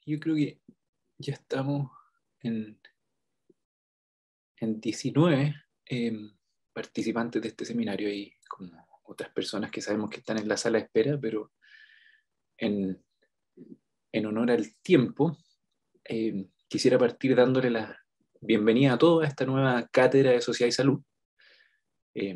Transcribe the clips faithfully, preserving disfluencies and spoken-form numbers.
yo creo que ya estamos en, en diecinueve eh, participantes de este seminario y como otras personas que sabemos que están en la sala de espera, pero en, en honor al tiempo, eh, quisiera partir dándole la bienvenida a todos a esta nueva cátedra de Sociedad y Salud. Eh,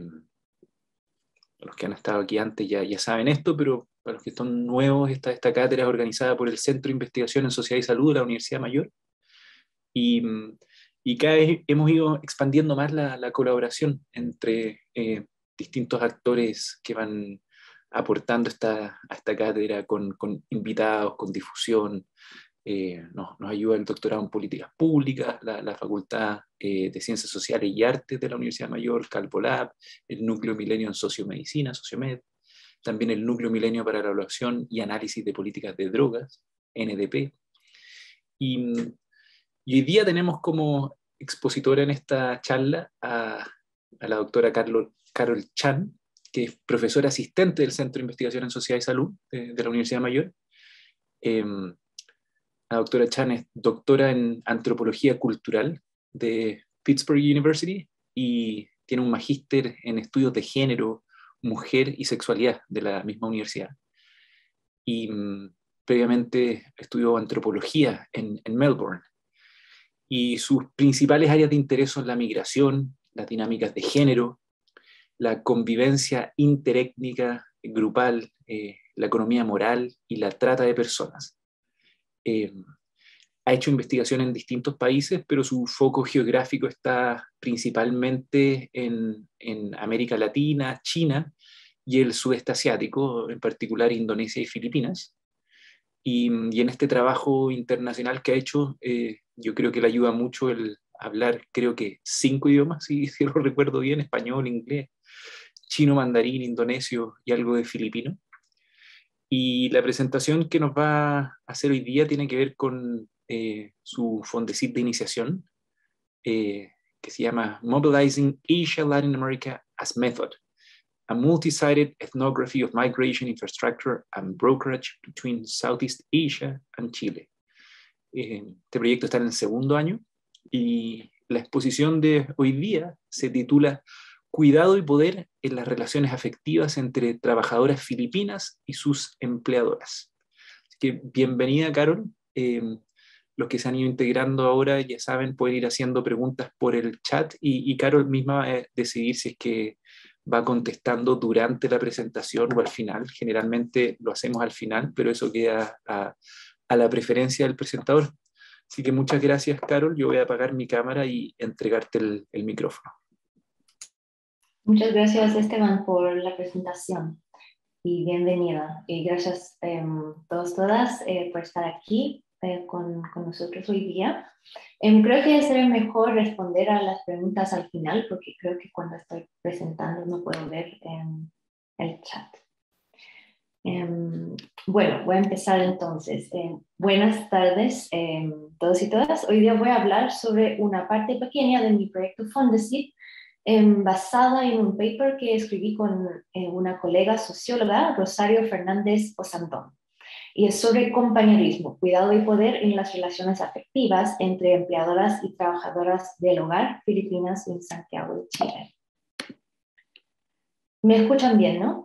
los que han estado aquí antes ya, ya saben esto, pero para los que son nuevos, esta, esta cátedra es organizada por el Centro de Investigación en Sociedad y Salud de la Universidad Mayor. Y, y cada vez hemos ido expandiendo más la, la colaboración entre eh, distintos actores que van aportando esta, a esta cátedra con, con invitados, con difusión. Eh, nos, nos ayuda el doctorado en políticas públicas, la, la Facultad eh, de Ciencias Sociales y Artes de la Universidad Mayor, CalpoLab, el Núcleo Milenio en Sociomedicina, Sociomed, también el Núcleo Milenio para la Evaluación y Análisis de Políticas de Drogas, N D P. Y, y hoy día tenemos como expositora en esta charla a, a la doctora Carol, Carol Chan, que es profesora asistente del Centro de Investigación en Sociedad y Salud de, de la Universidad Mayor. Eh, La doctora Chan es doctora en Antropología Cultural de Pittsburgh University y tiene un magíster en estudios de género, mujer y sexualidad de la misma universidad. Y um, previamente estudió antropología en, en Melbourne. Y sus principales áreas de interés son la migración, las dinámicas de género, la convivencia interétnica, grupal, eh, la economía moral y la trata de personas. Eh, ha hecho investigación en distintos países, pero su foco geográfico está principalmente en, en América Latina, China y el sudeste asiático, en particular Indonesia y Filipinas. Y, y en este trabajo internacional que ha hecho, eh, yo creo que le ayuda mucho el hablar, creo que cinco idiomas, si, si lo recuerdo bien: español, inglés, chino, mandarín, indonesio y algo de filipino. Y la presentación que nos va a hacer hoy día tiene que ver con eh, su fondecit de iniciación, eh, que se llama Mobilizing Asia Latin America as Method, a multi-sided ethnography of migration infrastructure and brokerage between Southeast Asia and Chile. Eh, este proyecto está en el segundo año y la exposición de hoy día se titula Cuidado y poder en las relaciones afectivas entre trabajadoras filipinas y sus empleadoras. Así que bienvenida, Carol. Eh, los que se han ido integrando ahora, ya saben, pueden ir haciendo preguntas por el chat y, y Carol misma va a decidir si es que va contestando durante la presentación o al final. Generalmente lo hacemos al final, pero eso queda a, a la preferencia del presentador. Así que muchas gracias, Carol. Yo voy a apagar mi cámara y entregarte el, el micrófono. Muchas gracias, Esteban, por la presentación y bienvenida. Y gracias a eh, todos, todas, eh, por estar aquí eh, con, con nosotros hoy día. Eh, creo que sería mejor responder a las preguntas al final, porque creo que cuando estoy presentando no puedo ver eh, el chat. Eh, bueno, voy a empezar entonces. Eh, buenas tardes, eh, todos y todas. Hoy día voy a hablar sobre una parte pequeña de mi proyecto Fondesit, Eh, basada en un paper que escribí con eh, una colega socióloga, Rosario Fernández Osandón, y es sobre compañerismo, cuidado y poder en las relaciones afectivas entre empleadoras y trabajadoras del hogar filipinas en Santiago de Chile. ¿Me escuchan bien, no?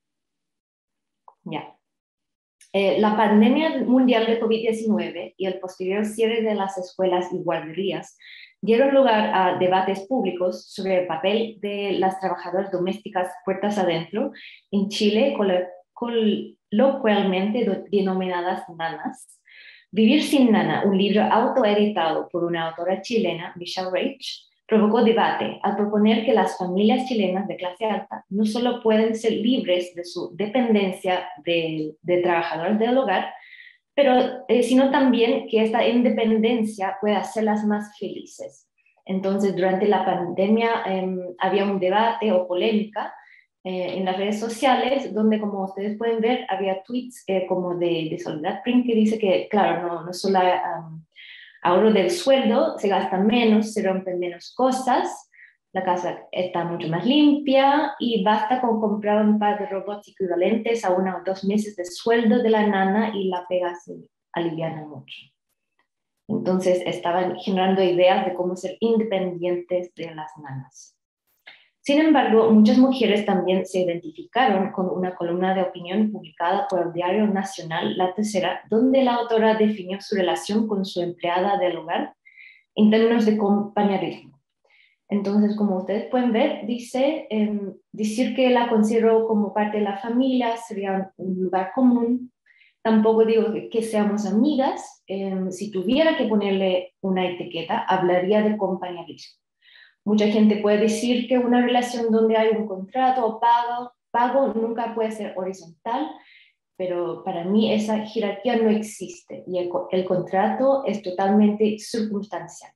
Ya. Eh, la pandemia mundial de COVID diecinueve y el posterior cierre de las escuelas y guarderías dieron lugar a debates públicos sobre el papel de las trabajadoras domésticas puertas adentro en Chile, coloquialmente denominadas nanas. Vivir sin nana, un libro autoeditado por una autora chilena, Michelle Reich, provocó debate al proponer que las familias chilenas de clase alta no solo pueden ser libres de su dependencia de, de trabajadores del hogar, pero eh, sino también que esta independencia pueda hacerlas más felices. Entonces, durante la pandemia eh, había un debate o polémica eh, en las redes sociales, donde, como ustedes pueden ver, había tweets eh, como de, de Soledad Print que dice que, claro, no, no solo um, ahorro del sueldo, se gasta menos, se rompen menos cosas, la casa está mucho más limpia y basta con comprar un par de robots equivalentes a uno o dos meses de sueldo de la nana y la pega aliviana mucho. Entonces estaban generando ideas de cómo ser independientes de las nanas. Sin embargo, muchas mujeres también se identificaron con una columna de opinión publicada por el Diario Nacional La Tercera, donde la autora definió su relación con su empleada del hogar en términos de compañerismo. Entonces, como ustedes pueden ver, dice, eh, decir que la considero como parte de la familia sería un lugar común. Tampoco digo que, que seamos amigas. Eh, si tuviera que ponerle una etiqueta, hablaría de compañerismo. Mucha gente puede decir que una relación donde hay un contrato o pago, pago nunca puede ser horizontal, pero para mí esa jerarquía no existe y el, el contrato es totalmente circunstancial.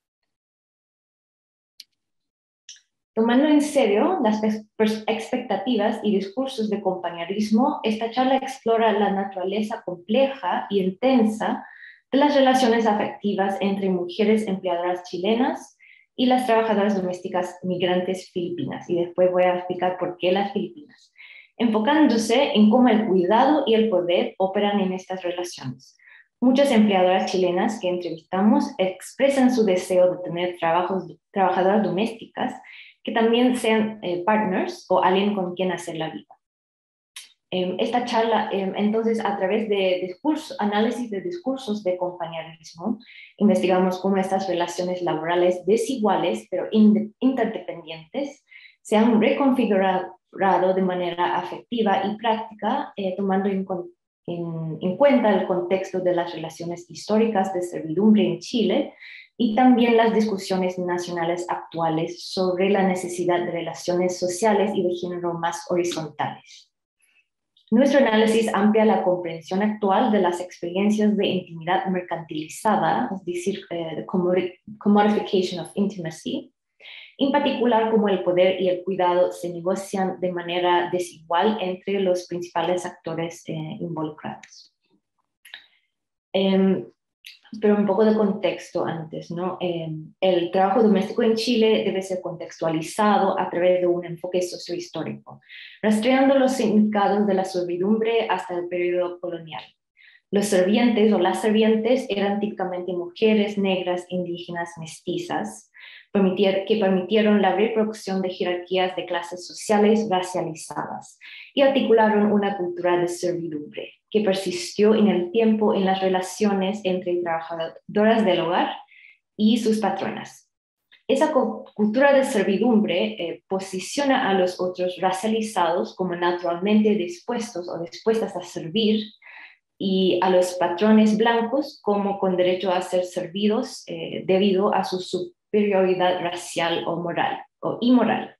Tomando en serio las expectativas y discursos de compañerismo, esta charla explora la naturaleza compleja y intensa de las relaciones afectivas entre mujeres empleadoras chilenas y las trabajadoras domésticas migrantes filipinas. Y después voy a explicar por qué las Filipinas, enfocándose en cómo el cuidado y el poder operan en estas relaciones. Muchas empleadoras chilenas que entrevistamos expresan su deseo de tener trabajos, trabajadoras domésticas que también sean eh, partners o alguien con quien hacer la vida. Eh, esta charla, eh, entonces, a través de discurso, análisis de discursos de compañerismo, investigamos cómo estas relaciones laborales desiguales, pero interdependientes, se han reconfigurado de manera afectiva y práctica, eh, tomando en, en, en cuenta el contexto de las relaciones históricas de servidumbre en Chile y también las discusiones nacionales actuales sobre la necesidad de relaciones sociales y de género más horizontales. Nuestro análisis amplía la comprensión actual de las experiencias de intimidad mercantilizada, es decir, eh, the commodification of intimacy, en particular cómo el poder y el cuidado se negocian de manera desigual entre los principales actores eh, involucrados. Eh, pero un poco de contexto antes, ¿no? Eh, el trabajo doméstico en Chile debe ser contextualizado a través de un enfoque sociohistórico, rastreando los significados de la servidumbre hasta el periodo colonial. Los servientes o las servientes eran típicamente mujeres negras, indígenas, mestizas, permitir, que permitieron la reproducción de jerarquías de clases sociales racializadas y articularon una cultura de servidumbre que persistió en el tiempo en las relaciones entre trabajadoras del hogar y sus patronas. Esa cultura de servidumbre eh, posiciona a los otros racializados como naturalmente dispuestos o dispuestas a servir y a los patrones blancos como con derecho a ser servidos eh, debido a su superioridad racial o moral o inmoral.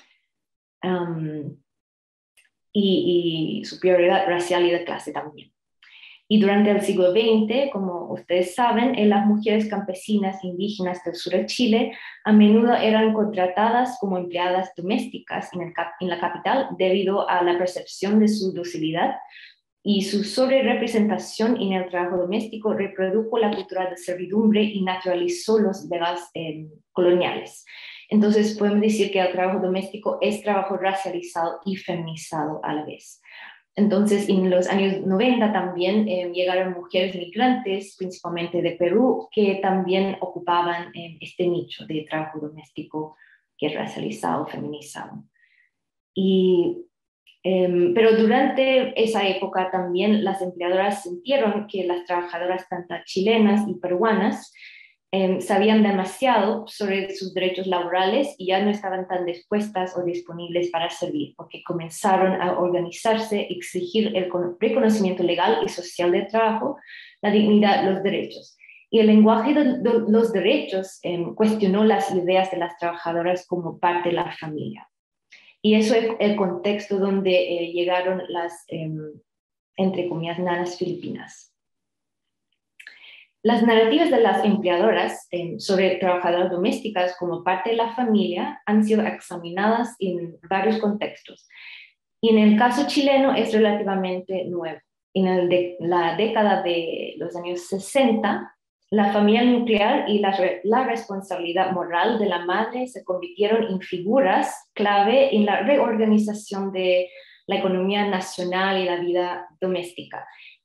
Um, Y, y superioridad racial y de clase también. Y durante el siglo veinte, como ustedes saben, las mujeres campesinas indígenas del sur de Chile a menudo eran contratadas como empleadas domésticas en, el, en la capital debido a la percepción de su docilidad, y su sobrerepresentación en el trabajo doméstico reprodujo la cultura de servidumbre y naturalizó los deberes eh, coloniales. Entonces podemos decir que el trabajo doméstico es trabajo racializado y feminizado a la vez. Entonces en los años noventa también eh, llegaron mujeres migrantes, principalmente de Perú, que también ocupaban eh, este nicho de trabajo doméstico que es racializado, feminizado. Y Um, pero durante esa época también las empleadoras sintieron que las trabajadoras tanto chilenas y peruanas um, sabían demasiado sobre sus derechos laborales y ya no estaban tan dispuestas o disponibles para servir, porque comenzaron a organizarse, exigir el reconocimiento legal y social del trabajo, la dignidad, los derechos. Y el lenguaje de, de los derechos um, cuestionó las ideas de las trabajadoras como parte de la familia. Y eso es el contexto donde eh, llegaron las, eh, entre comillas, nanas filipinas. Las narrativas de las empleadoras eh, sobre trabajadoras domésticas como parte de la familia han sido examinadas en varios contextos. Y en el caso chileno es relativamente nuevo. En el de, la década de los años sesenta, la familia nuclear y la, la responsabilidad moral de la madre se convirtieron en figuras clave en la reorganización de la economía nacional y la vida doméstica.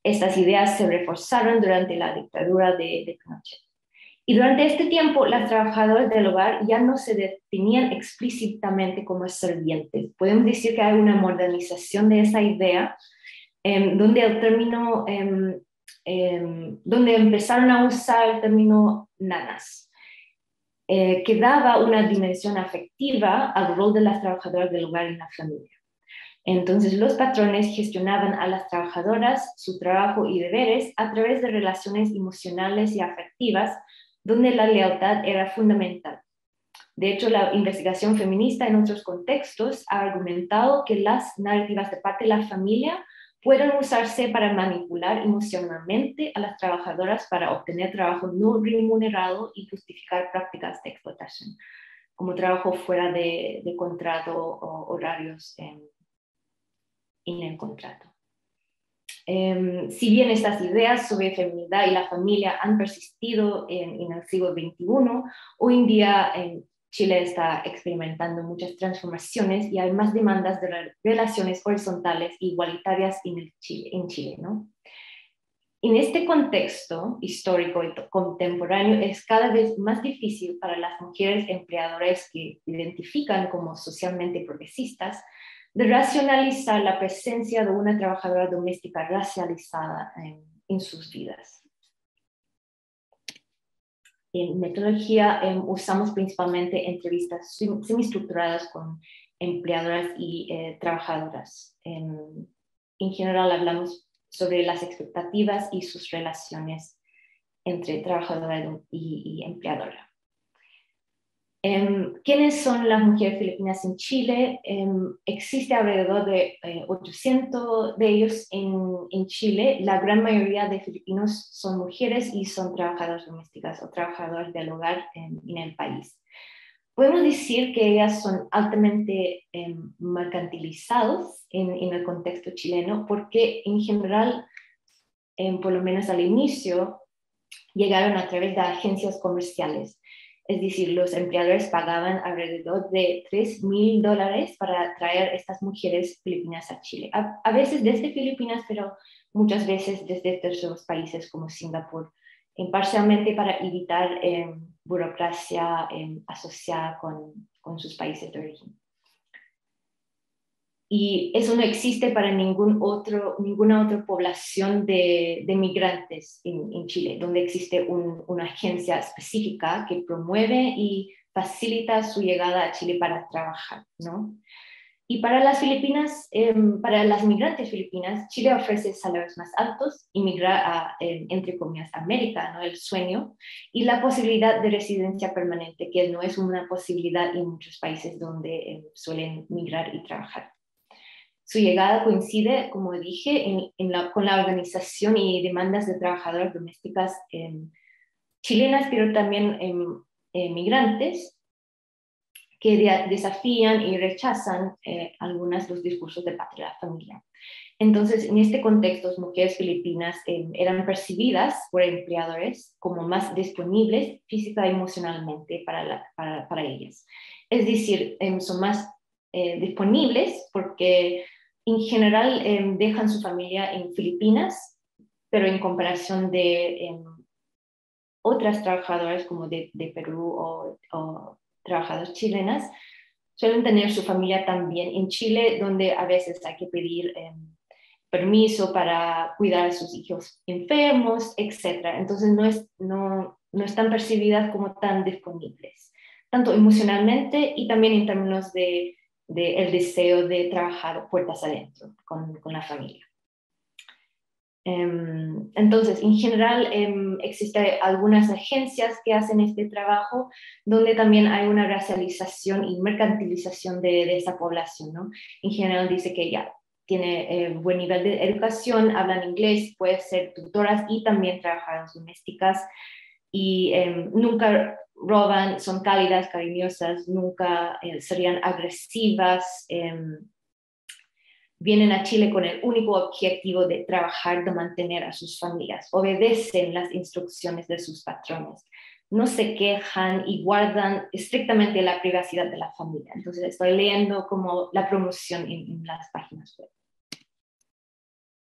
Estas ideas se reforzaron durante la dictadura de, de Pinochet. Y durante este tiempo, las trabajadoras del hogar ya no se definían explícitamente como servientes. Podemos decir que hay una modernización de esa idea, eh, donde el término, eh, eh, donde empezaron a usar el término nanas, eh, que daba una dimensión afectiva al rol de las trabajadoras del hogar en la familia. Entonces, los patrones gestionaban a las trabajadoras, su trabajo y deberes a través de relaciones emocionales y afectivas, donde la lealtad era fundamental. De hecho, la investigación feminista en otros contextos ha argumentado que las narrativas de parte de la familia pueden usarse para manipular emocionalmente a las trabajadoras para obtener trabajo no remunerado y justificar prácticas de explotación, como trabajo fuera de, de contrato o horarios en, en el contrato. Um, si bien estas ideas sobre feminidad y la familia han persistido en, en el siglo veintiuno, hoy en día en Chile está experimentando muchas transformaciones y hay más demandas de re relaciones horizontales e igualitarias en, el Chile, en Chile, ¿no? En este contexto histórico y contemporáneo es cada vez más difícil para las mujeres empleadoras que identifican como socialmente progresistas de racionalizar la presencia de una trabajadora doméstica racializada en, en sus vidas. En metodología eh, usamos principalmente entrevistas semiestructuradas con empleadoras y eh, trabajadoras. En, en general hablamos sobre las expectativas y sus relaciones entre trabajadora y, y empleadora. Um, ¿Quiénes son las mujeres filipinas en Chile? Um, existe alrededor de eh, ochocientos de ellos en, en Chile. La gran mayoría de filipinos son mujeres y son trabajadoras domésticas o trabajadoras del hogar en, en el país. Podemos decir que ellas son altamente eh, mercantilizados en, en el contexto chileno porque en general, eh, por lo menos al inicio, llegaron a través de agencias comerciales. Es decir, los empleadores pagaban alrededor de tres mil dólares para traer estas mujeres filipinas a Chile. A, a veces desde Filipinas, pero muchas veces desde terceros países como Singapur, eh, parcialmente para evitar eh, burocracia eh, asociada con, con sus países de origen. Y eso no existe para ningún otro, ninguna otra población de, de migrantes en, en Chile, donde existe un, una agencia específica que promueve y facilita su llegada a Chile para trabajar, ¿no? Y para las Filipinas, eh, para las migrantes filipinas, Chile ofrece salarios más altos, inmigrar a, eh, entre comillas, América, ¿no? El sueño, y la posibilidad de residencia permanente, que no es una posibilidad en muchos países donde eh, suelen migrar y trabajar. Su llegada coincide, como dije, en, en la, con la organización y demandas de trabajadoras domésticas eh, chilenas, pero también eh, migrantes que de, desafían y rechazan eh, algunos de los discursos de patria de la familia. Entonces, en este contexto, las mujeres filipinas eh, eran percibidas por empleadores como más disponibles física y emocionalmente para, la, para, para ellas. Es decir, eh, son más eh, disponibles porque en general eh, dejan su familia en Filipinas, pero en comparación de eh, otras trabajadoras como de, de Perú o, o trabajadoras chilenas, suelen tener su familia también en Chile, donde a veces hay que pedir eh, permiso para cuidar a sus hijos enfermos, etcétera. Entonces no, es, no, no están percibidas como tan disponibles, tanto emocionalmente y también en términos de del de deseo de trabajar puertas adentro con, con la familia. Um, entonces, en general, um, existen algunas agencias que hacen este trabajo donde también hay una racialización y mercantilización de, de esa población, ¿no? En general dice que ya tiene eh, buen nivel de educación, hablan inglés, pueden ser tutoras y también trabajadoras domésticas y um, nunca roban, son cálidas, cariñosas, nunca eh, serían agresivas, eh, vienen a Chile con el único objetivo de trabajar, de mantener a sus familias, obedecen las instrucciones de sus patrones, no se quejan y guardan estrictamente la privacidad de la familia. Entonces estoy leyendo como la promoción en, en las páginas web.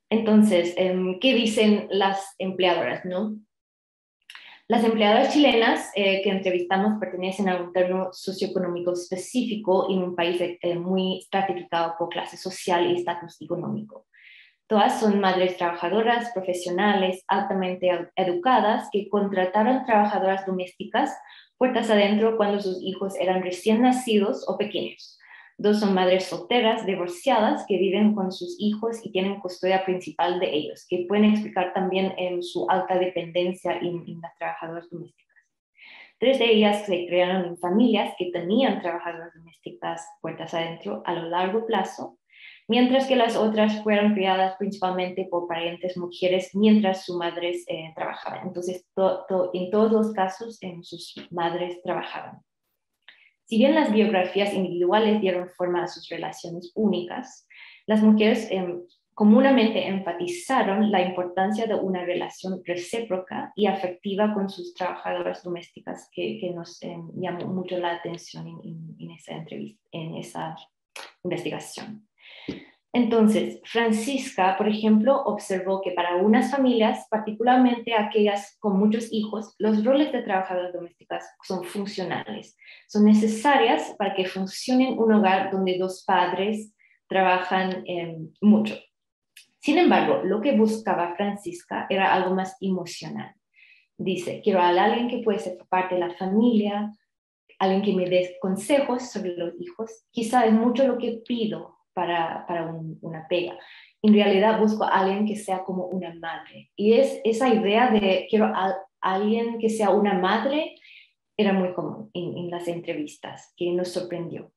Entonces, ¿qué dicen las empleadoras, no? Las empleadoras chilenas eh, que entrevistamos pertenecen a un entorno socioeconómico específico en un país eh, muy estratificado por clase social y estatus económico. Todas son madres trabajadoras, profesionales, altamente educadas, que contrataron trabajadoras domésticas puertas adentro cuando sus hijos eran recién nacidos o pequeños. Dos son madres solteras, divorciadas, que viven con sus hijos y tienen custodia principal de ellos, que pueden explicar también en su alta dependencia en, en las trabajadoras domésticas. Tres de ellas se crearon en familias que tenían trabajadoras domésticas puertas adentro a lo largo plazo, mientras que las otras fueron criadas principalmente por parientes mujeres mientras sus madres eh, trabajaban. Entonces, to, to, en todos los casos, en sus madres trabajaban. Si bien las biografías individuales dieron forma a sus relaciones únicas, las mujeres eh, comúnmente enfatizaron la importancia de una relación recíproca y afectiva con sus trabajadoras domésticas, que, que nos eh, llamó mucho la atención en, en, en esa entrevista, en esa investigación. Entonces, Francisca, por ejemplo, observó que para unas familias, particularmente aquellas con muchos hijos, los roles de trabajadoras domésticas son funcionales, son necesarias para que funcione un hogar donde dos padres trabajan eh, mucho. Sin embargo, lo que buscaba Francisca era algo más emocional. Dice, quiero a alguien que puede ser parte de la familia, alguien que me dé consejos sobre los hijos. Quizá es mucho lo que pido para, para un, una pega. En realidad busco a alguien que sea como una madre. Y es esa idea de quiero a alguien que sea una madre era muy común en, en las entrevistas, que nos sorprendió.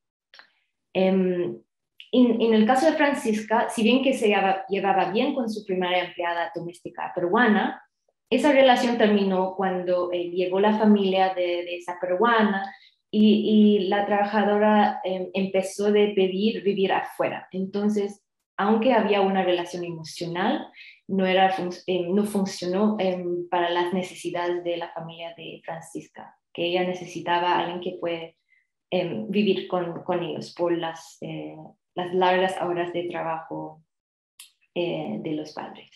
Um, en, en el caso de Francisca, si bien que se llevaba, llevaba bien con su primera empleada doméstica peruana, esa relación terminó cuando eh, llegó la familia de, de esa peruana y, y la trabajadora eh, empezó a pedir vivir afuera. Entonces, aunque había una relación emocional, no, era, eh, no funcionó eh, para las necesidades de la familia de Francisca, que ella necesitaba a alguien que puede eh, vivir con, con ellos por las, eh, las largas horas de trabajo eh, de los padres.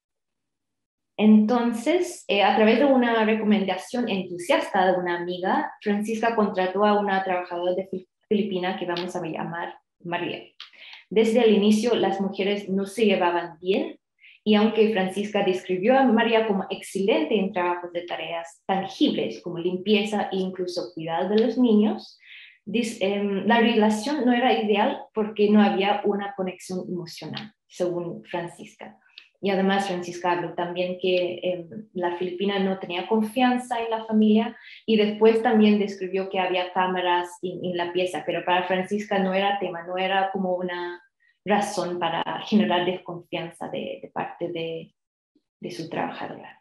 Entonces, eh, a través de una recomendación entusiasta de una amiga, Francisca contrató a una trabajadora de Filipina que vamos a llamar María. Desde el inicio, las mujeres no se llevaban bien, y aunque Francisca describió a María como excelente en trabajos de tareas tangibles como limpieza e incluso cuidado de los niños, la relación no era ideal porque no había una conexión emocional, según Francisca. Y además Francisca habló también que eh, la filipina no tenía confianza en la familia, y después también describió que había cámaras en, en la pieza, pero para Francisca no era tema, no era como una razón para generar desconfianza de, de parte de, de su trabajadora.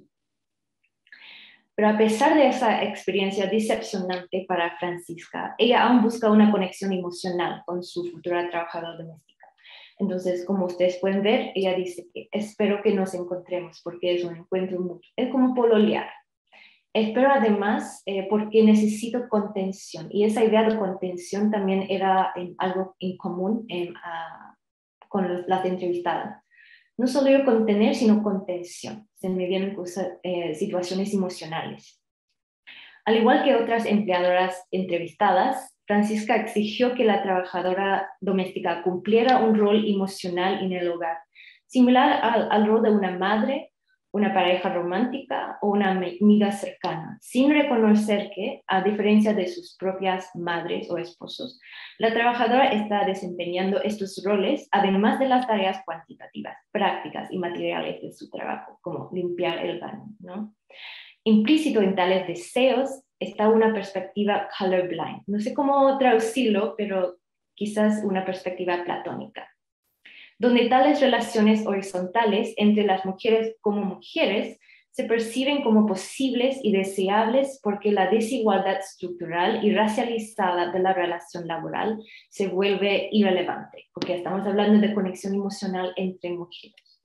Pero a pesar de esa experiencia decepcionante para Francisca, ella aún busca una conexión emocional con su futura trabajadora doméstica. Entonces, como ustedes pueden ver, ella dice que espero que nos encontremos porque es un encuentro mutuo. Es como pololear. Espero además eh, porque necesito contención. Y esa idea de contención también era eh, algo en común eh, a, con los, las entrevistadas. No solo yo contener, sino contención. Se me vienen cosas, eh, situaciones emocionales. Al igual que otras empleadoras entrevistadas, Francisca exigió que la trabajadora doméstica cumpliera un rol emocional en el hogar, similar al, al rol de una madre, una pareja romántica o una amiga cercana, sin reconocer que, a diferencia de sus propias madres o esposos, la trabajadora está desempeñando estos roles, además de las tareas cuantitativas, prácticas y materiales de su trabajo, como limpiar el baño, ¿no? Implícito en tales deseos está una perspectiva colorblind. No sé cómo traducirlo, pero quizás una perspectiva platónica, donde tales relaciones horizontales entre las mujeres como mujeres se perciben como posibles y deseables porque la desigualdad estructural y racializada de la relación laboral se vuelve irrelevante, porque estamos hablando de conexión emocional entre mujeres.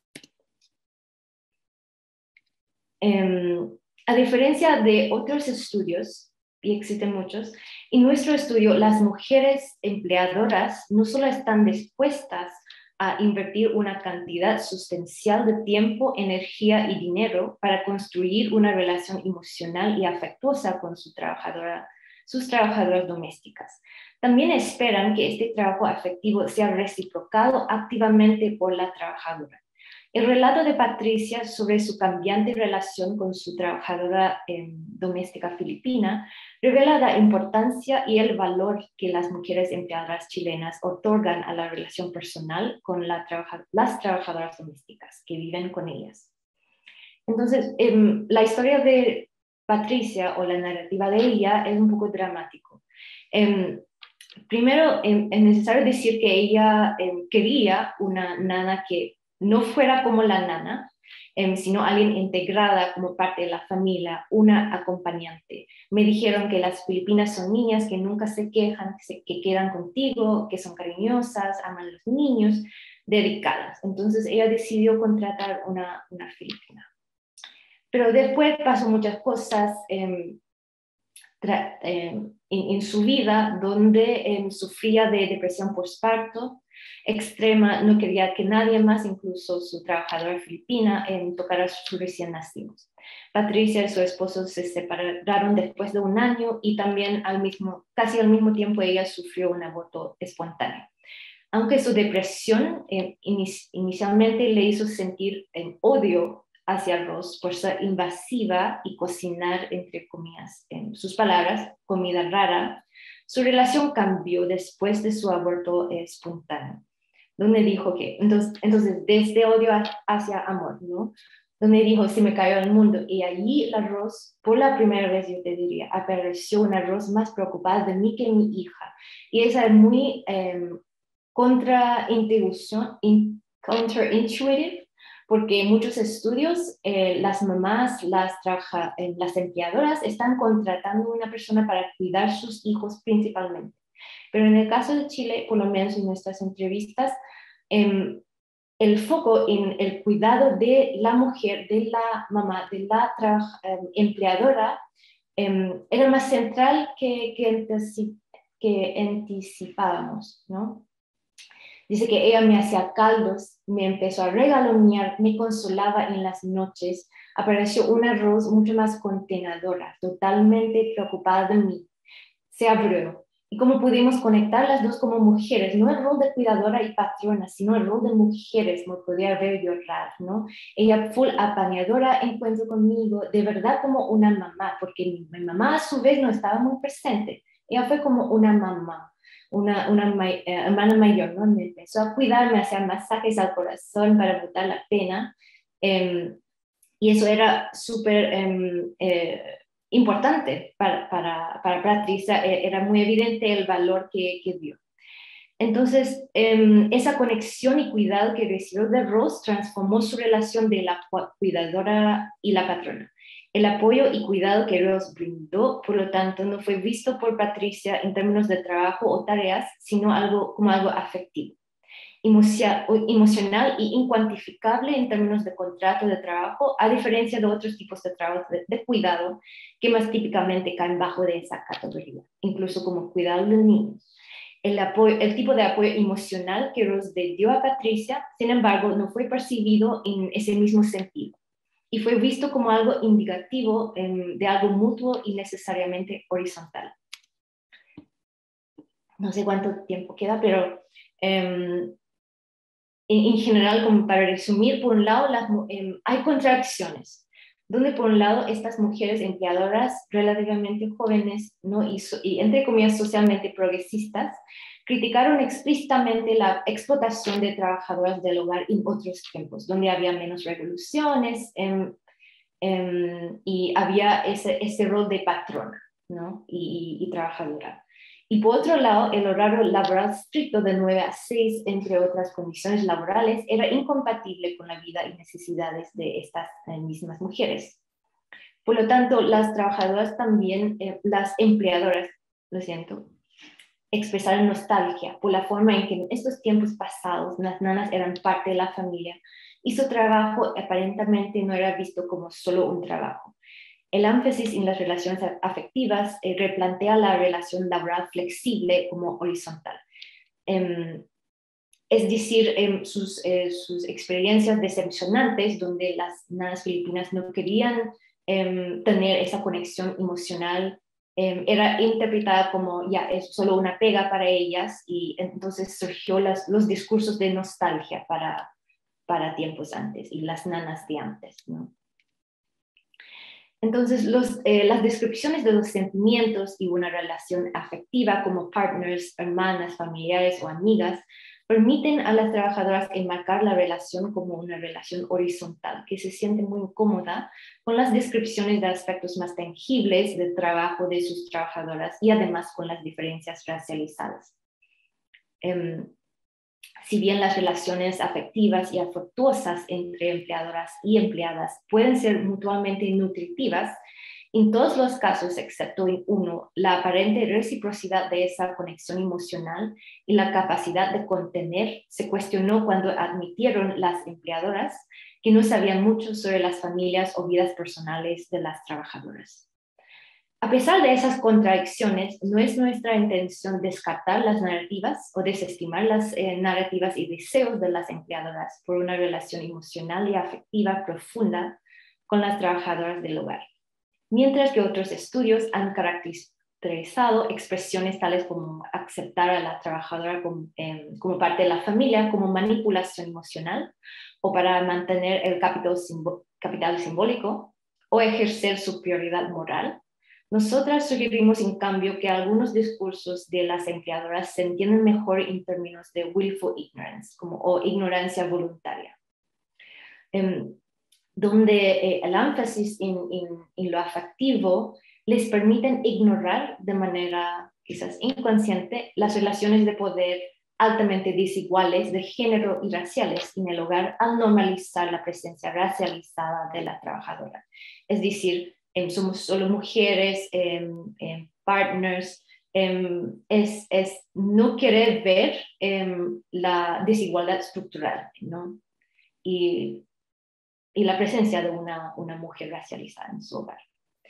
Um, A diferencia de otros estudios, y existen muchos, en nuestro estudio las mujeres empleadoras no solo están dispuestas a invertir una cantidad sustancial de tiempo, energía y dinero para construir una relación emocional y afectuosa con su trabajadora, sus trabajadoras domésticas. También esperan que este trabajo afectivo sea reciprocado activamente por la trabajadora. El relato de Patricia sobre su cambiante relación con su trabajadora eh, doméstica filipina revela la importancia y el valor que las mujeres empleadoras chilenas otorgan a la relación personal con la trabaja las trabajadoras domésticas que viven con ellas. Entonces, eh, la historia de Patricia o la narrativa de ella es un poco dramático. Eh, primero, eh, es necesario decir que ella eh, quería una nana que no fuera como la nana, eh, sino alguien integrada como parte de la familia, una acompañante. Me dijeron que las filipinas son niñas que nunca se quejan, que, se, que quedan contigo, que son cariñosas, aman a los niños, dedicadas. Entonces ella decidió contratar una, una filipina. Pero después pasó muchas cosas eh, tra, eh, en, en su vida donde eh, sufría de depresión postparto extrema, no quería que nadie más, incluso su trabajadora filipina, eh, tocara a sus recién nacidos. Patricia y su esposo se separaron después de un año y también al mismo, casi al mismo tiempo ella sufrió un aborto espontáneo. Aunque su depresión eh, inici inicialmente le hizo sentir eh, odio hacia Ross por ser invasiva y cocinar, entre comillas, en sus palabras, comida rara, su relación cambió después de su aborto eh, espontáneo, donde dijo que, entonces, entonces desde odio hacia amor, ¿no? Donde dijo, se me cayó el mundo. Y allí la Ross, por la primera vez yo te diría, apareció una Ross más preocupada de mí que mi hija. Y esa es muy eh, counterintuitive, porque en muchos estudios eh, las mamás, las, trabaja, eh, las empleadoras están contratando a una persona para cuidar sus hijos principalmente. Pero en el caso de Chile, por lo menos en nuestras entrevistas, eh, el foco en el cuidado de la mujer, de la mamá, de la eh, empleadora, eh, era más central que, que, que anticipábamos, ¿no? Dice que ella me hacía caldos, me empezó a regalonear, me consolaba en las noches. Apareció una Rose mucho más contenedora, totalmente preocupada de mí. Se abrió. Y cómo pudimos conectar las dos como mujeres, no el rol de cuidadora y patrona, sino el rol de mujeres, me podía ver llorar, ¿no? Ella full apañadora, encuentro conmigo, de verdad como una mamá, porque mi, mi mamá a su vez no estaba muy presente. Ella fue como una mamá. Una, una ma eh, hermana mayor, ¿no? Me empezó a cuidar, me hacía masajes al corazón para botar la pena. Eh, y eso era súper eh, eh, importante para, para, para Patricia, eh, era muy evidente el valor que, que dio. Entonces, eh, esa conexión y cuidado que recibió de Ross transformó su relación de la cuidadora y la patrona. El apoyo y cuidado que Ross brindó, por lo tanto, no fue visto por Patricia en términos de trabajo o tareas, sino algo, como algo afectivo, emocional y incuantificable en términos de contrato de trabajo, a diferencia de otros tipos de trabajo de, de cuidado que más típicamente caen bajo de esa categoría, incluso como cuidado de niños. El, apoyo, el tipo de apoyo emocional que Ross dio a Patricia, sin embargo, no fue percibido en ese mismo sentido y fue visto como algo indicativo eh, de algo mutuo y necesariamente horizontal. No sé cuánto tiempo queda, pero eh, en, en general, como para resumir, por un lado las, eh, hay contradicciones, donde por un lado estas mujeres empleadoras relativamente jóvenes, ¿no? y, so, y entre comillas socialmente progresistas, criticaron explícitamente la explotación de trabajadoras del hogar en otros tiempos, donde había menos revoluciones eh, eh, y había ese, ese rol de patrona, ¿no? y, y, y trabajadora. Y por otro lado, el horario laboral estricto de nueve a seis, entre otras condiciones laborales, era incompatible con la vida y necesidades de estas eh, mismas mujeres. Por lo tanto, las trabajadoras también, eh, las empleadoras, lo siento, expresaron nostalgia por la forma en que en estos tiempos pasados las nanas eran parte de la familia y su trabajo aparentemente no era visto como solo un trabajo. El énfasis en las relaciones afectivas eh, replantea la relación laboral flexible como horizontal. Eh, es decir, eh, sus, eh, sus experiencias decepcionantes, donde las nanas filipinas no querían eh, tener esa conexión emocional, eh, era interpretada como ya es solo una pega para ellas, y entonces surgió las, los discursos de nostalgia para, para tiempos antes y las nanas de antes, ¿no? Entonces, los, eh, las descripciones de los sentimientos y una relación afectiva como partners, hermanas, familiares o amigas permiten a las trabajadoras enmarcar la relación como una relación horizontal, que se siente muy incómoda con las descripciones de aspectos más tangibles del trabajo de sus trabajadoras y además con las diferencias racializadas. Um, Si bien las relaciones afectivas y afectuosas entre empleadoras y empleadas pueden ser mutuamente nutritivas, en todos los casos, excepto en uno, la aparente reciprocidad de esa conexión emocional y la capacidad de contener se cuestionó cuando admitieron las empleadoras que no sabían mucho sobre las familias o vidas personales de las trabajadoras. A pesar de esas contradicciones, no es nuestra intención descartar las narrativas o desestimar las eh, narrativas y deseos de las empleadoras por una relación emocional y afectiva profunda con las trabajadoras del hogar. Mientras que otros estudios han caracterizado expresiones tales como aceptar a la trabajadora como, eh, como parte de la familia como manipulación emocional o para mantener el capital, simbo- capital simbólico o ejercer superioridad moral, nosotras sugerimos, en cambio, que algunos discursos de las empleadoras se entienden mejor en términos de willful ignorance como, o ignorancia voluntaria, eh, donde eh, el énfasis en, en, en lo afectivo les permiten ignorar de manera quizás inconsciente las relaciones de poder altamente desiguales de género y raciales en el hogar al normalizar la presencia racializada de la trabajadora. Es decir, eh, somos solo mujeres, eh, eh, partners, eh, es, es no querer ver eh, la desigualdad estructural, ¿no? Y, y la presencia de una, una mujer racializada en su hogar.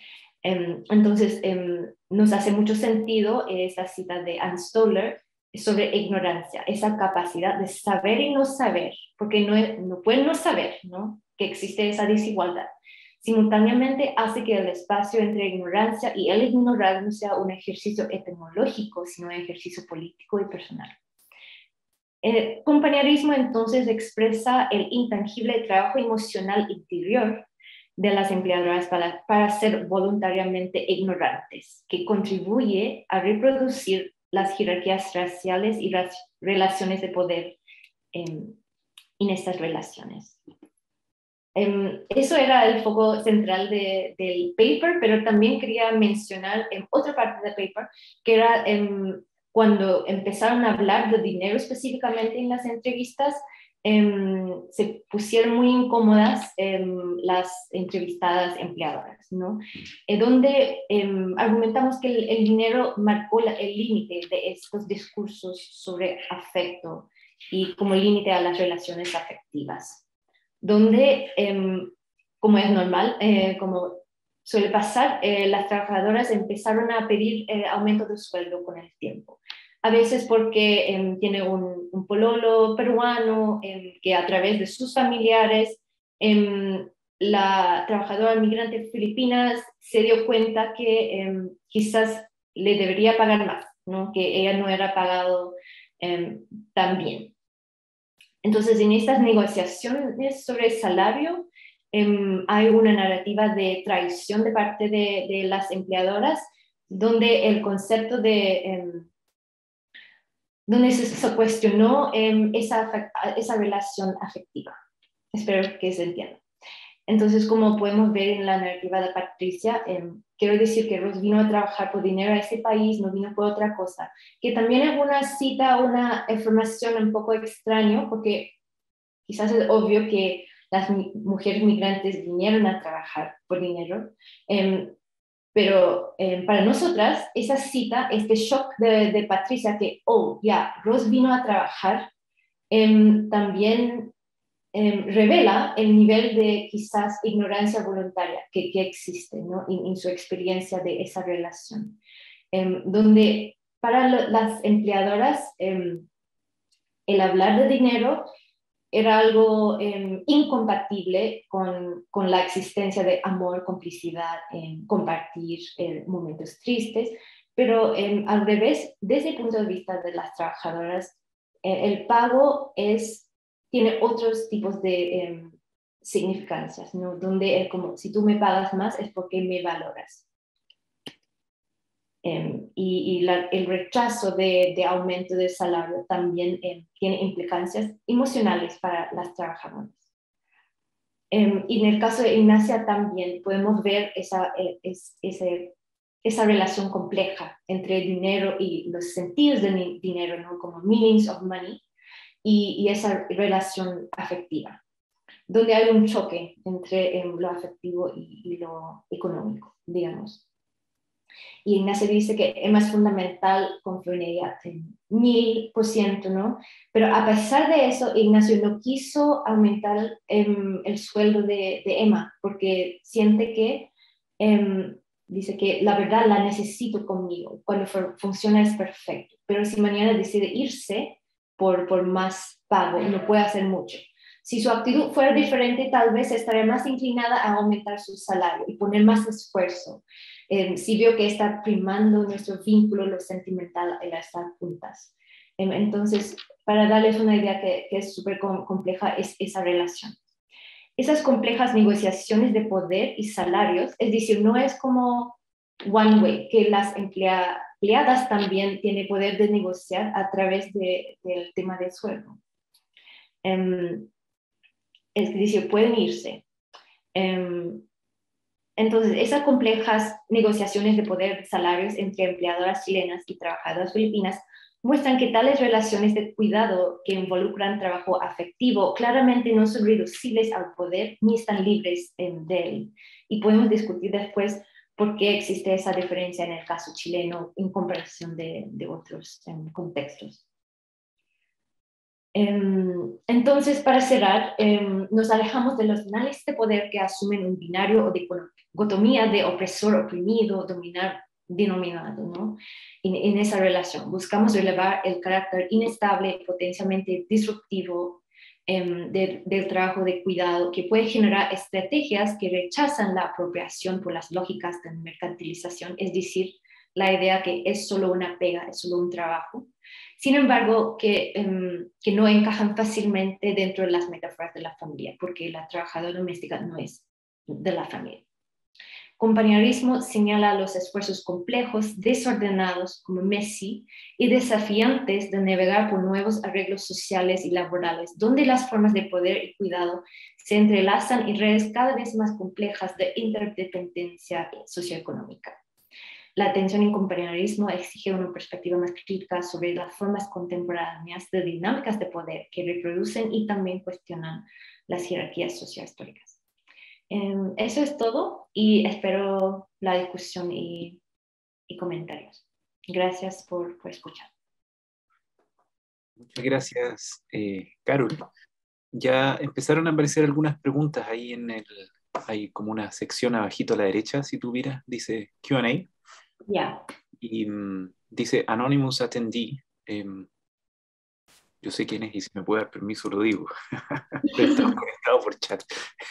Um, entonces, um, nos hace mucho sentido esta cita de Ann Stoller sobre ignorancia, esa capacidad de saber y no saber, porque no, no pueden no saber, ¿no?, que existe esa desigualdad. Simultáneamente hace que el espacio entre ignorancia y el ignorar no sea un ejercicio etimológico, sino un ejercicio político y personal. El compañerismo entonces expresa el intangible trabajo emocional interior de las empleadoras para, para ser voluntariamente ignorantes, que contribuye a reproducir las jerarquías raciales y las relaciones de poder en, en estas relaciones. Um, eso era el foco central de, del paper, pero también quería mencionar en otra parte del paper, que era um, cuando empezaron a hablar de dinero específicamente en las entrevistas, um, se pusieron muy incómodas um, las entrevistadas empleadoras, ¿no? Eh, donde um, argumentamos que el, el dinero marcó la, el límite de estos discursos sobre afecto y como límite a las relaciones afectivas, donde, eh, como es normal, eh, como suele pasar, eh, las trabajadoras empezaron a pedir eh, aumento de sueldo con el tiempo. A veces porque eh, tiene un, un pololo peruano eh, que a través de sus familiares, eh, la trabajadora migrante filipina se dio cuenta que eh, quizás le debería pagar más, ¿no?, que ella no era pagado eh, tan bien. Entonces, en estas negociaciones sobre el salario, eh, hay una narrativa de traición de parte de, de las empleadoras, donde el concepto de, eh, donde se, se cuestionó eh, esa, esa relación afectiva. Espero que se entienda. Entonces, como podemos ver en la narrativa de Patricia, eh, quiero decir que Ross vino a trabajar por dinero a ese país, no vino por otra cosa. Que también es una cita, una información un poco extraña, porque quizás es obvio que las mujeres migrantes vinieron a trabajar por dinero, eh, pero eh, para nosotras esa cita, este shock de, de Patricia, que, oh, ya, Ross vino a trabajar, eh, también eh, revela el nivel de quizás ignorancia voluntaria que, que existe, ¿no?, en, en su experiencia de esa relación, eh, donde para lo, las empleadoras eh, el hablar de dinero era algo eh, incompatible con, con la existencia de amor, complicidad, eh, compartir eh, momentos tristes, pero eh, al revés, desde el punto de vista de las trabajadoras, eh, el pago es, tiene otros tipos de eh, significancias, ¿no? Donde es como, si tú me pagas más es porque me valoras. Um, y, y la, el rechazo de, de aumento de salario también um, tiene implicancias emocionales para las trabajadoras. Um, y en el caso de Ignacia también podemos ver esa, es, ese, esa relación compleja entre el dinero y los sentidos del dinero, ¿no? Como meanings of money, y, y esa relación afectiva, donde hay un choque entre um, lo afectivo y, y lo económico, digamos. Y Ignacio dice que es más fundamental confiar en ella, mil por ciento, ¿no? Pero a pesar de eso, Ignacio no quiso aumentar um, el sueldo de, de Emma, porque siente que, um, dice que la verdad la necesito conmigo, cuando funciona es perfecto, pero si mañana decide irse por, por más pago, no puede hacer mucho. Si su actitud fuera diferente, tal vez estaría más inclinada a aumentar su salario y poner más esfuerzo. Eh, si veo que está primando nuestro vínculo, lo sentimental, el estar juntas. Eh, entonces, para darles una idea que, que es súper compleja, es esa relación. Esas complejas negociaciones de poder y salarios, es decir, no es como one way, que las emplea, empleadas también tienen poder de negociar a través de, del tema del sueldo. Um, es decir, pueden irse. Um, Entonces, esas complejas negociaciones de poder de salarios entre empleadoras chilenas y trabajadoras filipinas muestran que tales relaciones de cuidado que involucran trabajo afectivo claramente no son reducibles al poder ni están libres de él. Y podemos discutir después por qué existe esa diferencia en el caso chileno en comparación de, de otros um, contextos. Um, entonces, para cerrar, um, nos alejamos de los análisis de poder que asumen un binario o dicotomía de opresor-oprimido, dominar, denominado, ¿no? En, en esa relación. Buscamos relevar el carácter inestable, potencialmente disruptivo um, de, del trabajo de cuidado, que puede generar estrategias que rechazan la apropiación por las lógicas de mercantilización, es decir, la idea que es solo una pega, es solo un trabajo. Sin embargo, que, um, que no encajan fácilmente dentro de las metáforas de la familia, porque la trabajadora doméstica no es de la familia. Compañerismo señala los esfuerzos complejos, desordenados, como messy, y desafiantes de navegar por nuevos arreglos sociales y laborales, donde las formas de poder y cuidado se entrelazan en redes cada vez más complejas de interdependencia socioeconómica. La atención en compañerismo exige una perspectiva más crítica sobre las formas contemporáneas de dinámicas de poder que reproducen y también cuestionan las jerarquías sociohistóricas. Eh, eso es todo y espero la discusión y, y comentarios. Gracias por, por escuchar. Muchas gracias, eh, Carol. Ya empezaron a aparecer algunas preguntas ahí en el, hay como una sección abajito a la derecha, si tuviera, dice Q and A. Ya. Yeah. Y um, dice Anonymous Attendee. Um, yo sé quién es y si me puede dar permiso lo digo. Pero estamos conectados por chat.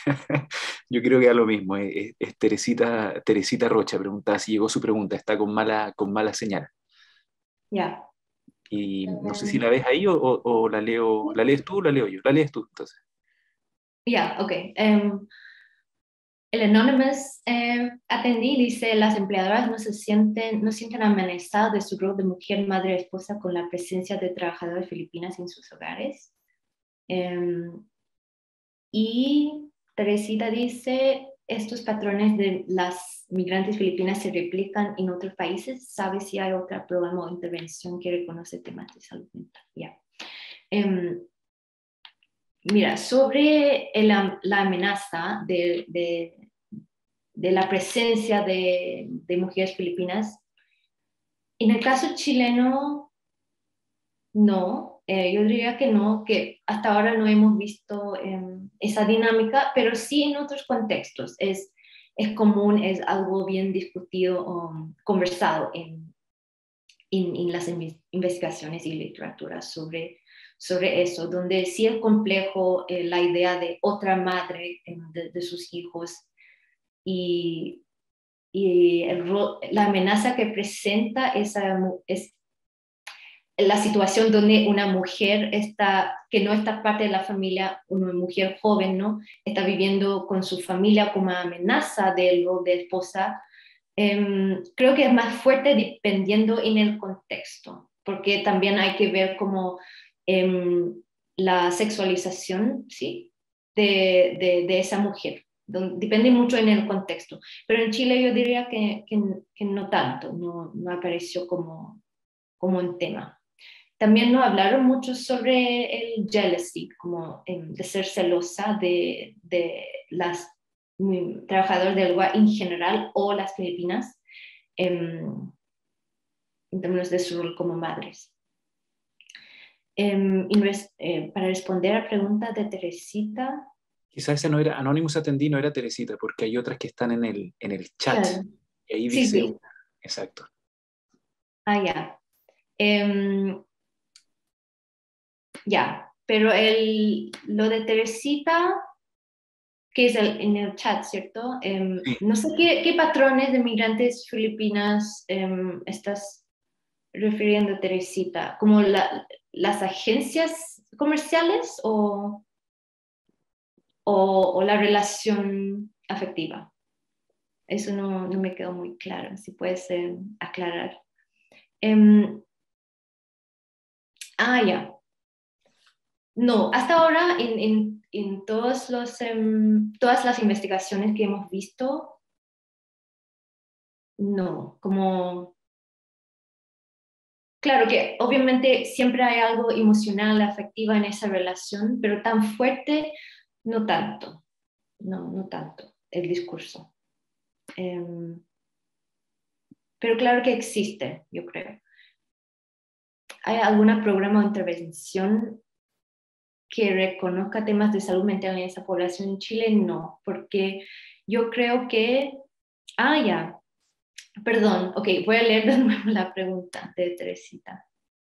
Yo creo que es lo mismo. Es, es Teresita, Teresita Rocha. Preguntaba si llegó su pregunta. Está con mala, con mala señal. Ya. Yeah. Y no sé si la ves ahí o, o, o la leo. ¿La lees tú o la leo yo? La lees tú, entonces. Ya, yeah, ok. Um, el Anonymous eh, Attendee dice, las empleadoras no se sienten, no sienten amenazadas de su rol de mujer, madre, esposa con la presencia de trabajadoras filipinas en sus hogares. Um, y Teresita dice, estos patrones de las migrantes filipinas se replican en otros países. ¿Sabe si hay otro programa o intervención que reconoce temas de salud mental? Yeah. Um, mira, sobre el, la amenaza de, de, de la presencia de, de mujeres filipinas, en el caso chileno, no. Eh, yo diría que no, que hasta ahora no hemos visto eh, esa dinámica, pero sí en otros contextos. Es, es común, es algo bien discutido o um, conversado en, en, en las investigaciones y literatura sobre, sobre eso, donde sí es complejo eh, la idea de otra madre eh, de, de sus hijos y, y el, la amenaza que presenta esa, es la situación donde una mujer está, que no está parte de la familia, una mujer joven, ¿no? Está viviendo con su familia como amenaza del rol de esposa. Eh, creo que es más fuerte dependiendo en el contexto, porque también hay que ver como eh, la sexualización, ¿sí? de, de, de esa mujer. Depende mucho en el contexto. Pero en Chile yo diría que, que, que no tanto, no, no apareció como, como un tema. También no hablaron mucho sobre el jealousy, como eh, de ser celosa de, de las mm, trabajadoras del hogar en general o las filipinas eh, en términos de su rol como madres. Eh, eh, para responder a la pregunta de Teresita. Quizás ese no era, Anonymous Attendee no era Teresita, porque hay otras que están en el, en el chat. Claro. Y ahí Sí, dice, sí. exacto. Ah, ya. Eh, ya, pero el, lo de Teresita, que es el, en el chat, ¿cierto? Eh, Sí. no sé qué, qué patrones de migrantes filipinas eh, estás refiriendo, Teresita, como la, las agencias comerciales o, o, o la relación afectiva. Eso no, no me quedó muy claro, si puedes eh, aclarar. Eh, ah, ya. No, hasta ahora en, en, en todos los, um, todas las investigaciones que hemos visto, no, como, claro que obviamente siempre hay algo emocional, afectiva en esa relación, pero tan fuerte, no tanto, no, no tanto el discurso. Um, pero claro que existe, yo creo. ¿Hay algún programa o intervención que reconozca temas de salud mental en esa población en Chile? No, porque yo creo que, ah, ya, perdón, ok, voy a leer de nuevo la pregunta de Teresita.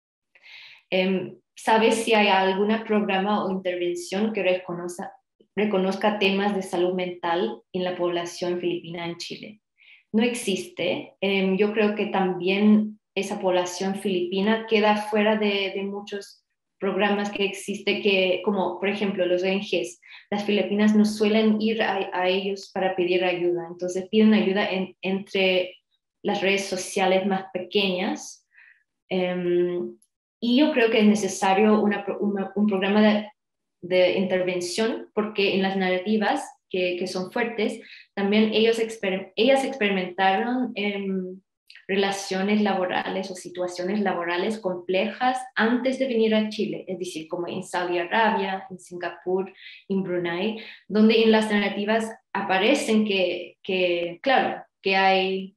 Eh, ¿Sabes si hay algún programa o intervención que reconozca, reconozca temas de salud mental en la población filipina en Chile? No existe. Eh, yo creo que también esa población filipina queda fuera de, de muchos programas que existen, que, como por ejemplo los O N Ges. Las filipinas no suelen ir a, a ellos para pedir ayuda, entonces piden ayuda en, entre las redes sociales más pequeñas. Um, y yo creo que es necesario una, una, un programa de, de intervención, porque en las narrativas que, que son fuertes, también ellos exper ellas experimentaron eh, relaciones laborales o situaciones laborales complejas antes de venir a Chile, es decir, como en Saudi Arabia, en Singapur, en Brunei, donde en las narrativas aparecen que, que claro, que hay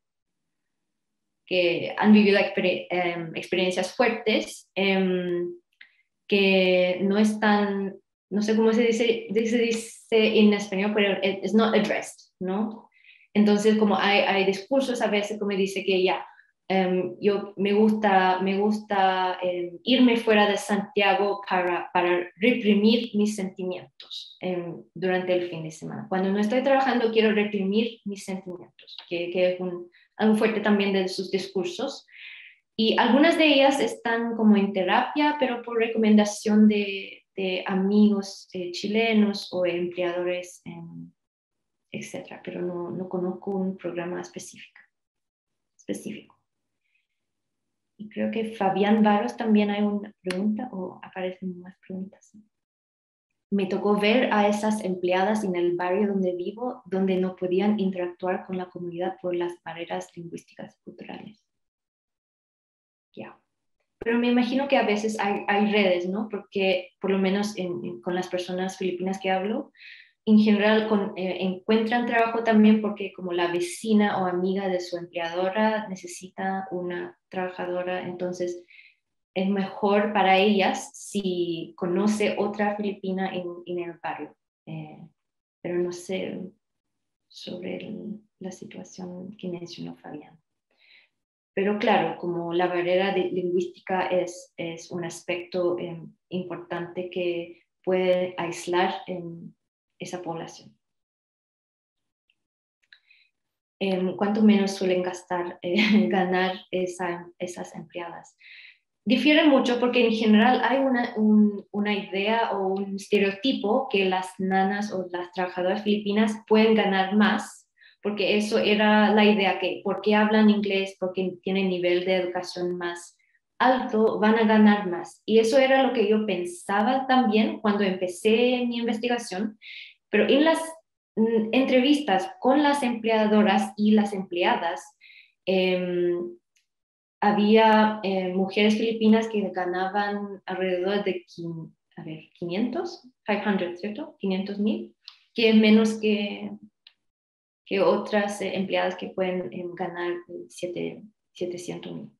que han vivido exper eh, experiencias fuertes, eh, que no están, no sé cómo se dice, se dice en español, pero es not addressed, ¿no? Entonces, como hay, hay discursos a veces como dice que ya, um, yo me gusta, me gusta um, irme fuera de Santiago para, para reprimir mis sentimientos um, durante el fin de semana. Cuando no estoy trabajando, quiero reprimir mis sentimientos, que, que es un, algo fuerte también de sus discursos. Y algunas de ellas están como en terapia, pero por recomendación de, de amigos eh, chilenos o empleadores, eh, etcétera. Pero no, no conozco un programa específico. específico. Y creo que Fabián Barros también hay una pregunta, o aparecen más preguntas. Me tocó ver a esas empleadas en el barrio donde vivo, donde no podían interactuar con la comunidad por las barreras lingüísticas y culturales. Ya. Yeah. Pero me imagino que a veces hay, hay redes, ¿no? Porque por lo menos en, en, con las personas filipinas que hablo, en general con, eh, encuentran trabajo también porque como la vecina o amiga de su empleadora necesita una trabajadora, entonces es mejor para ellas si conoce otra filipina en, en el barrio. Eh, pero no sé sobre el, la situación que mencionó Fabián. pero claro, como la barrera de, lingüística es, es un aspecto eh, importante que puede aislar en esa población. Eh, ¿Cuánto menos suelen gastar, eh, ganar esa, esas empleadas? Difiere mucho porque en general hay una, un, una idea o un estereotipo que las nanas o las trabajadoras filipinas pueden ganar más, porque eso era la idea, que porque hablan inglés, porque tienen nivel de educación más alto, van a ganar más. Y eso era lo que yo pensaba también cuando empecé mi investigación, pero en las mm, entrevistas con las empleadoras y las empleadas, eh, había eh, mujeres filipinas que ganaban alrededor de a ver, quinientos, quinientos, ¿cierto? quinientos mil, que es menos que, que otras eh, empleadas que pueden eh, ganar setecientos mil.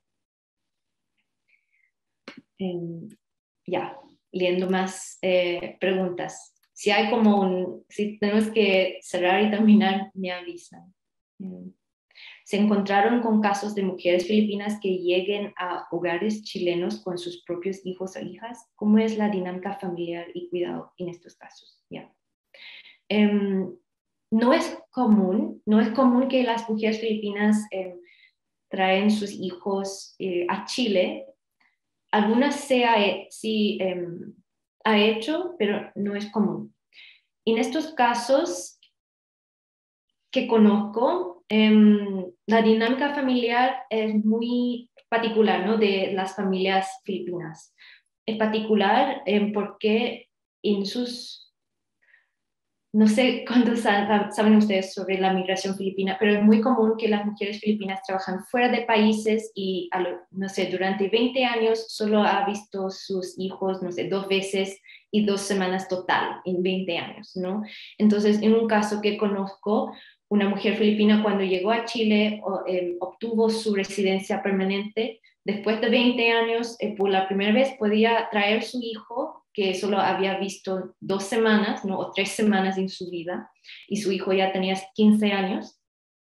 Eh, ya, leyendo más eh, preguntas. Si hay como un, si tenemos que cerrar y terminar, me avisan. Eh, Se encontraron con casos de mujeres filipinas que lleguen a hogares chilenos con sus propios hijos o hijas. ¿Cómo es la dinámica familiar y cuidado en estos casos? Yeah. Um, no es común, no es común que las mujeres filipinas eh, traen sus hijos eh, a Chile. Algunas se ha, sí, eh, ha hecho, pero no es común. En estos casos que conozco, eh, la dinámica familiar es muy particular, ¿no? De las familias filipinas. Es particular eh, porque en sus, no sé cuántos saben ustedes sobre la migración filipina, pero es muy común que las mujeres filipinas trabajan fuera de países y, no sé, durante veinte años solo ha visto sus hijos, no sé, dos veces y dos semanas total en veinte años, ¿no? Entonces, en un caso que conozco, una mujer filipina cuando llegó a Chile eh, obtuvo su residencia permanente. Después de veinte años, eh, por la primera vez podía traer su hijo, que solo había visto dos semanas, ¿no? O tres semanas en su vida, y su hijo ya tenía quince años.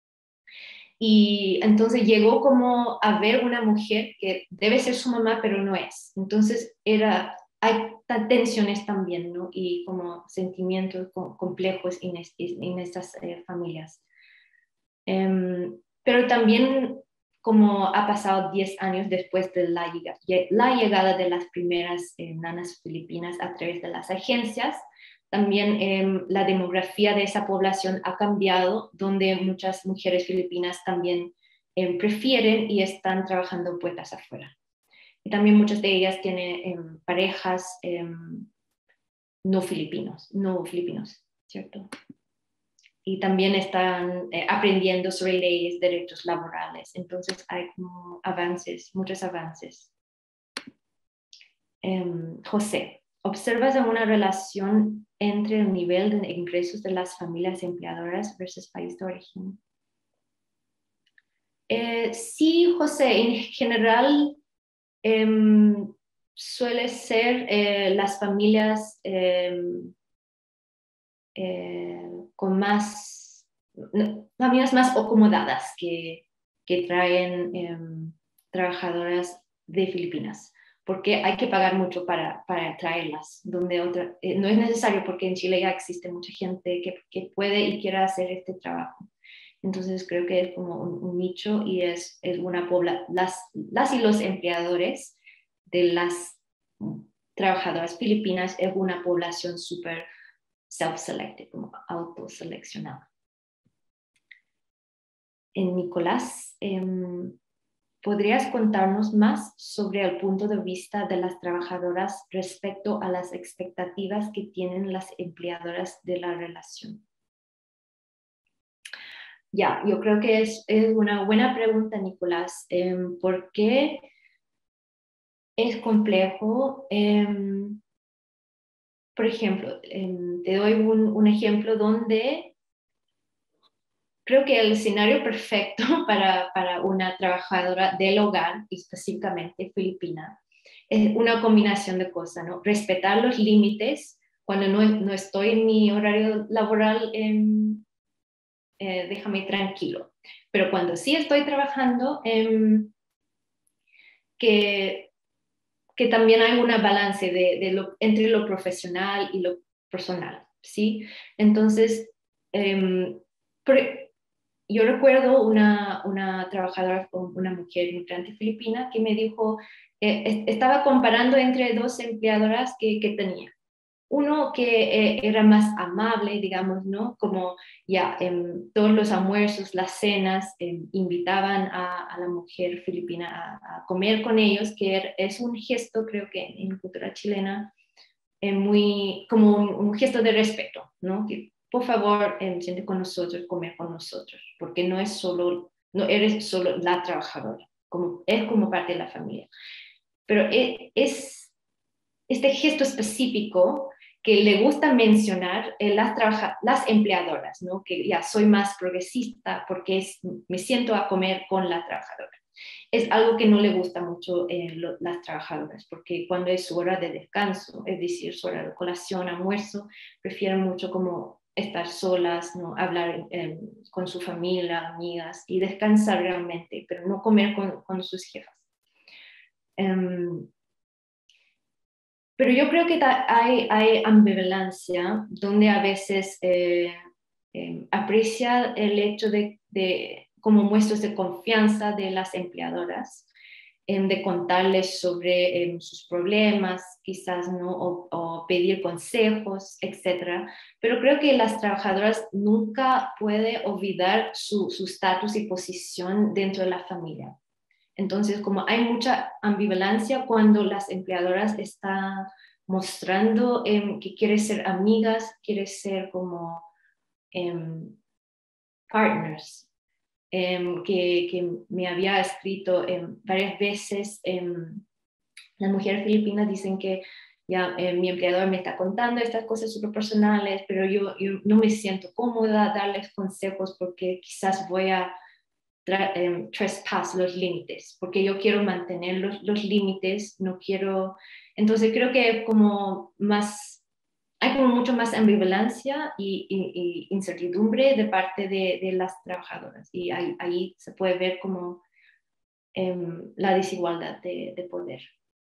Y entonces llegó como a ver una mujer que debe ser su mamá, pero no es. Entonces era, hay tensiones también, ¿no? Y como sentimientos complejos en, es, en estas eh, familias. Um, pero también como ha pasado diez años después de la, la llegada de las primeras eh, nanas filipinas a través de las agencias, también eh, la demografía de esa población ha cambiado, donde muchas mujeres filipinas también eh, prefieren y están trabajando puertas afuera. Y también muchas de ellas tienen eh, parejas eh, no filipinos, no filipinos, ¿cierto? Y también están eh, aprendiendo sobre leyes, derechos laborales. Entonces hay como avances, muchos avances. Eh, José, ¿observas una relación entre el nivel de ingresos de las familias empleadoras versus país de origen? Eh, sí, José, en general eh, suele ser eh, las familias eh, eh, con más, familias más acomodadas que, que traen eh, trabajadoras de Filipinas, porque hay que pagar mucho para, para traerlas, donde otra, eh, no es necesario porque en Chile ya existe mucha gente que, que puede y quiere hacer este trabajo. Entonces creo que es como un, un nicho y es, es una población, las, las y los empleadores de las trabajadoras filipinas es una población súper self-selected, como autoseleccionada. En Nicolás, eh, ¿podrías contarnos más sobre el punto de vista de las trabajadoras respecto a las expectativas que tienen las empleadoras de la relación? Ya, yo creo que es, es una buena pregunta, Nicolás. Eh, ¿Por qué es complejo? Eh, por ejemplo, eh, te doy un, un ejemplo donde creo que el escenario perfecto para, para una trabajadora del hogar, específicamente filipina, es una combinación de cosas, ¿no? Respetar los límites cuando no, no estoy en mi horario laboral, eh, eh, déjame tranquilo. Pero cuando sí estoy trabajando, eh, que, que también hay un balance de, de lo, entre lo profesional y lo personal, ¿sí? Entonces, eh, yo recuerdo una, una trabajadora, una mujer migrante filipina que me dijo, eh, estaba comparando entre dos empleadoras que, que tenía. Uno que eh, era más amable, digamos, ¿no? Como ya en todos los almuerzos, las cenas, eh, invitaban a, a, la mujer filipina a, a, comer con ellos, que er, es un gesto, creo que en cultura chilena, eh, muy, como un, un, gesto de respeto, ¿no? Que por favor, eh, siente con nosotros, comer con nosotros, porque no es solo, no eres solo la trabajadora, como, es como parte de la familia. Pero es, es este gesto específico que le gusta mencionar eh, las, trabaja las empleadoras, ¿no? Que ya soy más progresista porque es, me siento a comer con la trabajadora. Es algo que no le gusta mucho eh, lo, las trabajadoras, porque cuando es su hora de descanso, es decir, su hora de colación, almuerzo, prefieren mucho como estar solas, ¿no? Hablar eh, con su familia, amigas y descansar realmente, pero no comer con, con sus jefas. Um, Pero yo creo que hay, hay ambivalencia donde a veces eh, eh, aprecia el hecho de, de, como muestras de confianza de las empleadoras, eh, de contarles sobre eh, sus problemas, quizás, ¿no? O, o pedir consejos, etcétera. Pero creo que las trabajadoras nunca pueden olvidar su estatus y posición dentro de la familia. Entonces, como hay mucha ambivalencia cuando las empleadoras están mostrando eh, que quieren ser amigas, quieren ser como eh, partners, eh, que, que, me había escrito eh, varias veces. Eh, las mujeres filipinas dicen que ya eh, mi empleador me está contando estas cosas súper personales, pero yo, yo no me siento cómoda darles consejos porque quizás voy a Um, trespass los límites, porque yo quiero mantener los, los límites, no quiero, entonces creo que como más, hay como mucho más ambivalencia y, y, y incertidumbre de parte de, de las trabajadoras y ahí, ahí, se puede ver como um, la desigualdad de, de poder.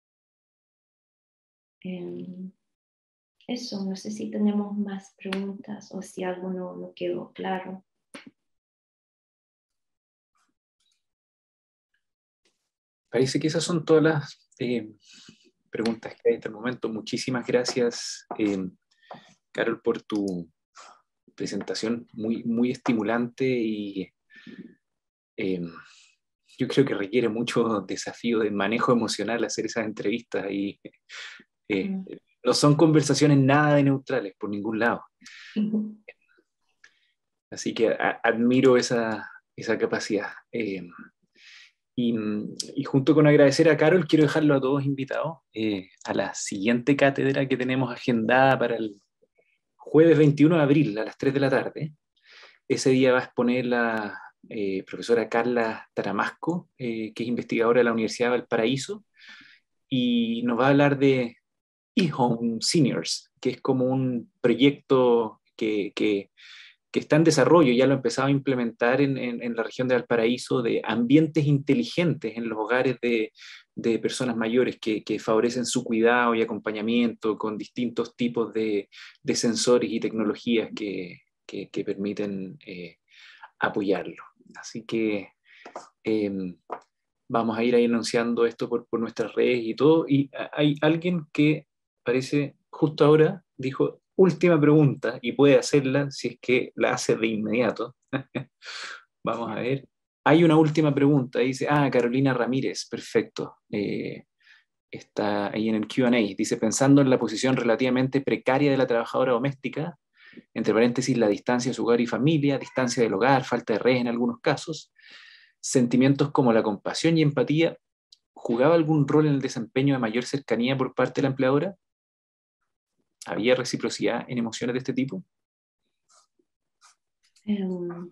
Um, eso, no sé si tenemos más preguntas o si algo no, no quedó claro. Parece que esas son todas las eh, preguntas que hay hasta el momento. Muchísimas gracias, eh, Carol, por tu presentación muy, muy estimulante y eh, yo creo que requiere mucho desafío de manejo emocional hacer esas entrevistas y eh, mm. no son conversaciones nada de neutrales por ningún lado. Uh-huh. Así que a, admiro esa, esa capacidad. Eh, Y, y junto con agradecer a Carol, quiero dejarlo a todos invitados eh, a la siguiente cátedra que tenemos agendada para el jueves veintiuno de abril a las tres de la tarde. Ese día va a exponer la eh, profesora Carla Taramasco, eh, que es investigadora de la Universidad de Valparaíso, y nos va a hablar de eHome Seniors, que es como un proyecto que, que que está en desarrollo, ya lo ha empezado a implementar en, en, en la región de Valparaíso, de ambientes inteligentes en los hogares de, de personas mayores que, que, favorecen su cuidado y acompañamiento con distintos tipos de, de sensores y tecnologías que, que, que permiten eh, apoyarlo. Así que eh, vamos a ir ahí anunciando esto por, por nuestras redes y todo. Y hay alguien que parece justo ahora dijo, última pregunta, y puede hacerla si es que la hace de inmediato. Vamos a ver. Hay una última pregunta, dice, ah, Carolina Ramírez, perfecto. Eh, está ahí en el Q and A. Dice, pensando en la posición relativamente precaria de la trabajadora doméstica, entre paréntesis, la distancia de su hogar y familia, distancia del hogar, falta de redes en algunos casos, sentimientos como la compasión y empatía, ¿jugaba algún rol en el desempeño de mayor cercanía por parte de la empleadora? ¿Había reciprocidad en emociones de este tipo? Um,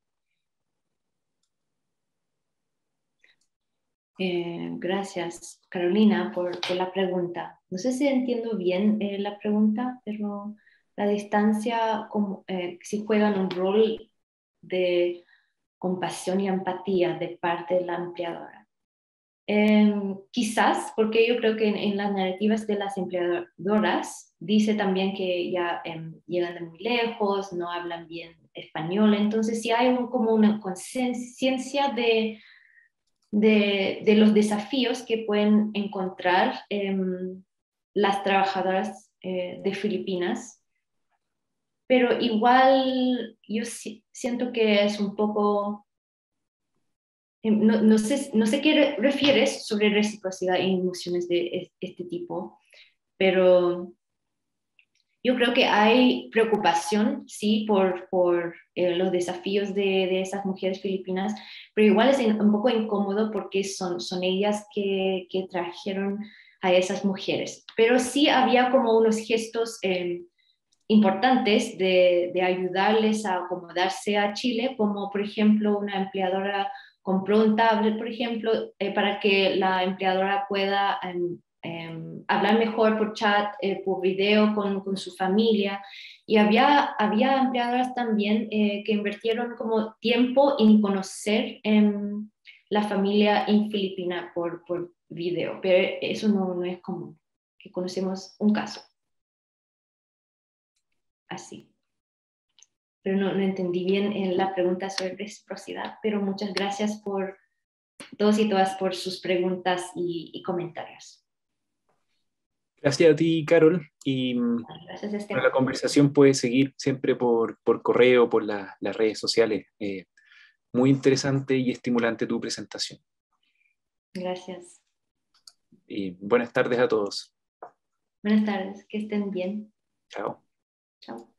eh, gracias, Carolina, por, por, la pregunta. No sé si entiendo bien eh, la pregunta, pero la distancia, como, eh, si juegan un rol de compasión y empatía de parte de la empleadora. Eh, quizás, porque yo creo que en, en las narrativas de las empleadoras dice también que ya eh, llegan de muy lejos, no hablan bien español, entonces sí hay un, como una conciencia de, de, de, los desafíos que pueden encontrar eh, las trabajadoras eh, de Filipinas, pero igual yo si, siento que es un poco... No, no, sé, no sé qué refieres sobre reciprocidad en emociones de este tipo, pero yo creo que hay preocupación, sí, por, por eh, los desafíos de, de esas mujeres filipinas, pero igual es un poco incómodo porque son, son ellas que, que trajeron a esas mujeres. Pero sí había como unos gestos eh, importantes de, de ayudarles a acomodarse a Chile, como por ejemplo una empleadora compró un tablet, por ejemplo, eh, para que la empleadora pueda eh, eh, hablar mejor por chat, eh, por video con, con, su familia. Y había, había empleadoras también eh, que invirtieron como tiempo en conocer eh, la familia en Filipina por, por video, pero eso no, no es común, que conocemos un caso así. Pero no, no entendí bien en la pregunta sobre reciprocidad, pero muchas gracias por todos y todas por sus preguntas y, y comentarios. Gracias a ti, Carol. Y gracias, bueno, la Esteban. conversación puede seguir siempre por, por correo, por la, las redes sociales. Eh, muy interesante y estimulante tu presentación. Gracias. Y buenas tardes a todos. Buenas tardes, que estén bien. Chao. Chao.